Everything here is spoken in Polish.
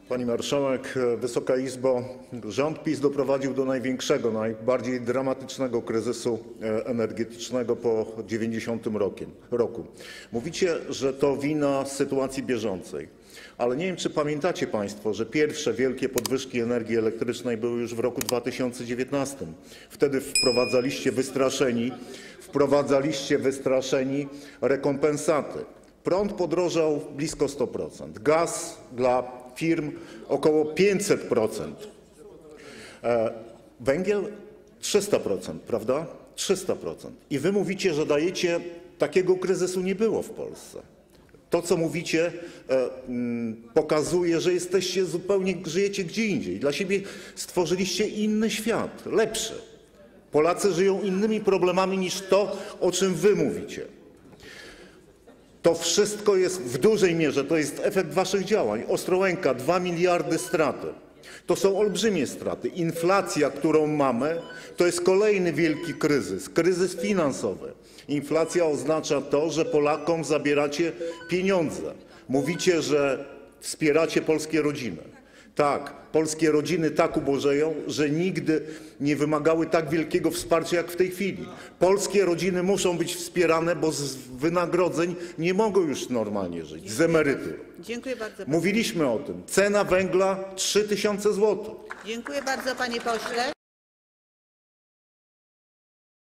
Pani Marszałek, Wysoka Izbo! Rząd PiS doprowadził do największego, najbardziej dramatycznego kryzysu energetycznego po 90 roku. Mówicie, że to wina sytuacji bieżącej, ale nie wiem, czy pamiętacie Państwo, że pierwsze wielkie podwyżki energii elektrycznej były już w roku 2019. Wtedy wprowadzaliście wystraszeni rekompensaty. Prąd podrożał blisko 100%, gaz dla firm około 500%, węgiel 300%, prawda? 300%. I wy mówicie, że dajecie, takiego kryzysu nie było w Polsce. To, co mówicie, pokazuje, że żyjecie gdzie indziej. Dla siebie stworzyliście inny świat, lepszy. Polacy żyją innymi problemami niż to, o czym wy mówicie. To wszystko jest w dużej mierze, to jest efekt waszych działań. Ostrołęka, 2 miliardy straty. To są olbrzymie straty. Inflacja, którą mamy, to jest kolejny wielki kryzys finansowy. Inflacja oznacza to, że Polakom zabieracie pieniądze. Mówicie, że wspieracie polskie rodziny. Tak, polskie rodziny tak ubożeją, że nigdy nie wymagały tak wielkiego wsparcia jak w tej chwili. Polskie rodziny muszą być wspierane, bo z wynagrodzeń nie mogą już normalnie żyć, z emerytur. Dziękuję bardzo. Mówiliśmy o tym. Cena węgla 3000 zł. Dziękuję bardzo, panie pośle.